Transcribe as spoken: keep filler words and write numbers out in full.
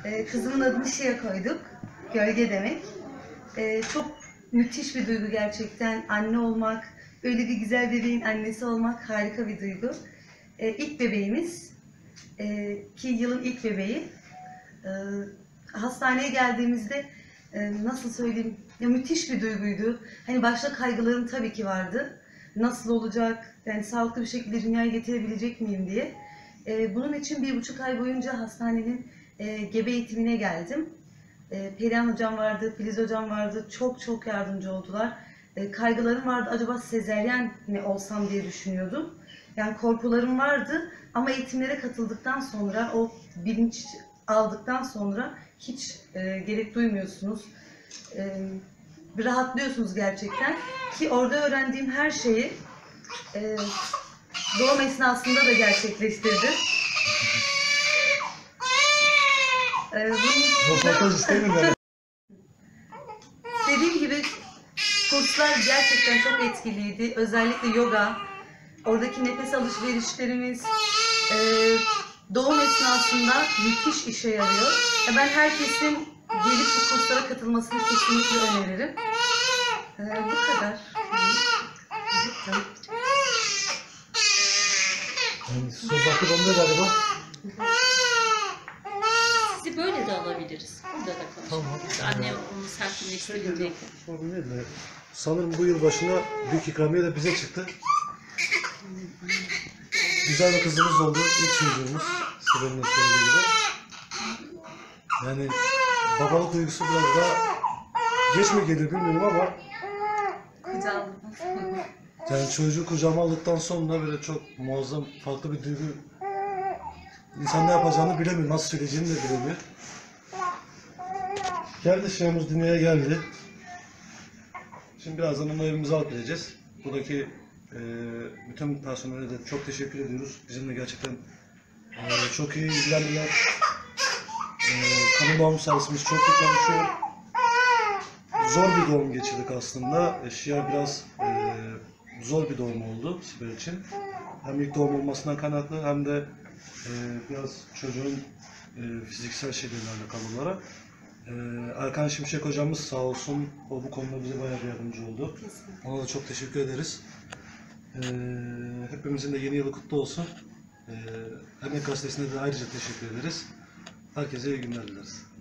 Ee, kızımın adını Şia koyduk. Gölge demek. Ee, çok müthiş bir duygu gerçekten. Anne olmak, öyle bir güzel bebeğin annesi olmak harika bir duygu. Ee, ilk bebeğimiz, ee, ki yılın ilk bebeği. Ee, hastaneye geldiğimizde e, nasıl söyleyeyim, ya müthiş bir duyguydu. Hani başta kaygılarım tabii ki vardı. Nasıl olacak, yani sağlıklı bir şekilde dünyaya getirebilecek miyim diye. Ee, bunun için bir buçuk ay boyunca hastanenin e, gebe eğitimine geldim. E, Perihan hocam vardı, Filiz hocam vardı. Çok çok yardımcı oldular. E, kaygılarım vardı. Acaba sezeryen mi olsam diye düşünüyordum. Yani korkularım vardı ama eğitimlere katıldıktan sonra, o bilinç aldıktan sonra hiç e, gerek duymuyorsunuz. E, bir rahatlıyorsunuz gerçekten. Ki orada öğrendiğim her şeyi e, doğum esnasında da gerçekleştirdim. E, Röportaj istemiyorum. Dediğim gibi kurslar gerçekten çok etkiliydi. Özellikle yoga, oradaki nefes alışverişlerimiz, e, doğum esnasında müthiş işe yarıyor. Ben herkesin gelip bu kurslara katılmasını kesinlikle öneririm. E, bu kadar. Yani söz hakkı bende galiba. Sizi böyle de alabiliriz. Burada da konuşabiliriz. Tamam. Anne onu sakinleştirecek. Sorun değil de. Sanırım bu yıl başına büyük ikramiye de bize çıktı. Güzel bir kızımız oldu. İlk çocuğumuz. Sibel'in de söylediği gibi. Yani babalık duygusu biraz daha geç mi gelir bilmiyorum ama Kucağım. yani çocuğu kucağıma aldıktan sonra böyle çok muazzam farklı bir duygu. İnsan ne yapacağını bilemiyor, nasıl söyleyeceğini de bilemiyor. Geldi, şeyimiz dünyaya geldi. Şimdi birazdan onu evimize alıp gideceğiz. Buradaki e, bütün personele de çok teşekkür ediyoruz. Bizimle gerçekten e, çok iyi ilgilendiler. E, kadın doğum servisimiz çok iyi çalışıyor. Zor bir doğum geçirdik aslında. Eşya biraz e, zor bir doğum oldu Sibel için. Hem ilk doğum olmasından kaynaklı hem de e, biraz çocuğun e, fiziksel şeylerle alakalı olarak. E, Erkan Şimşek hocamız sağ olsun, o bu konuda bize bayağı bir yardımcı oldu. Ona da çok teşekkür ederiz. E, hepimizin de yeni yılı kutlu olsun. E, Emek Gazetesi'ne de ayrıca teşekkür ederiz. Herkese iyi günler dileriz.